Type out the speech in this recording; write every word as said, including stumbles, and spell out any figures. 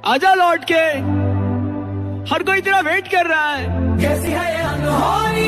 आजा लौट के, हर कोई तेरा वेट कर रहा है। कैसी है ये अनहोनी